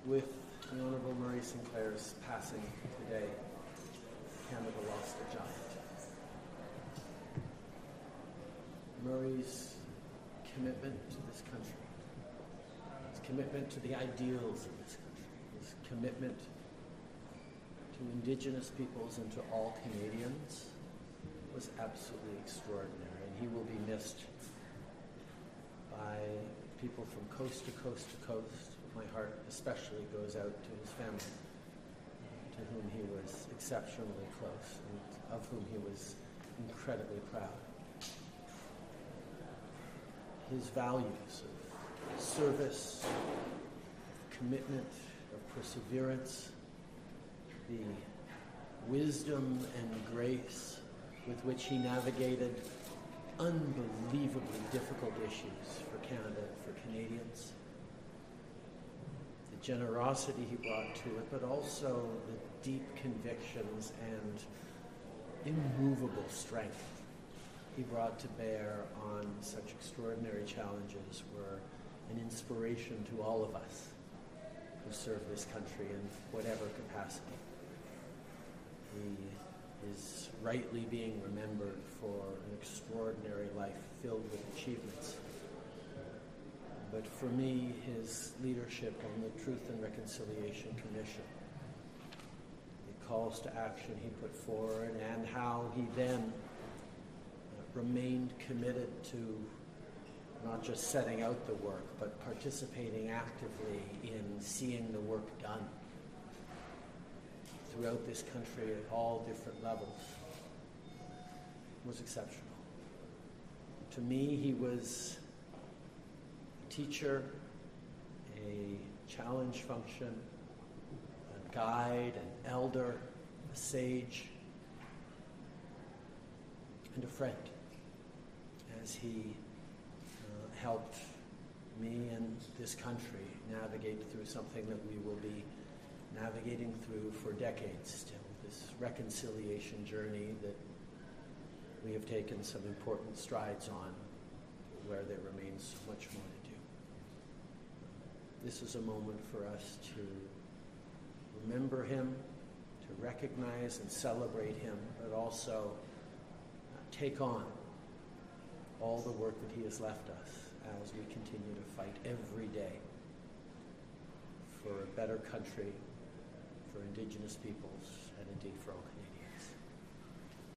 With the Honourable Murray Sinclair's passing today, Canada lost a giant. Murray's commitment to this country, his commitment to the ideals of this country, his commitment to Indigenous peoples and to all Canadians was absolutely extraordinary, and he will be missed by people from coast to coast to coast. My heart especially goes out to his family, to whom he was exceptionally close and of whom he was incredibly proud. His values of service, of commitment, of perseverance, the wisdom and grace with which he navigated unbelievably difficult issues for Canada and for Canadians, the generosity he brought to it, but also the deep convictions and immovable strength he brought to bear on such extraordinary challenges were an inspiration to all of us who serve this country in whatever capacity. He is rightly being remembered for an extraordinary life filled with achievements. But for me, his leadership on the Truth and Reconciliation Commission, the calls to action he put forward, and how he then remained committed to not just setting out the work, but participating actively in seeing the work done throughout this country at all different levels, was exceptional. To me, he was a teacher, a challenge function, a guide, an elder, a sage, and a friend, as he helped me and this country navigate through something that we will be navigating through for decades still, this reconciliation journey that we have taken some important strides on, where there remains much more to do. This is a moment for us to remember him, to recognize and celebrate him, but also take on all the work that he has left us as we continue to fight every day for a better country, for Indigenous peoples, and indeed for all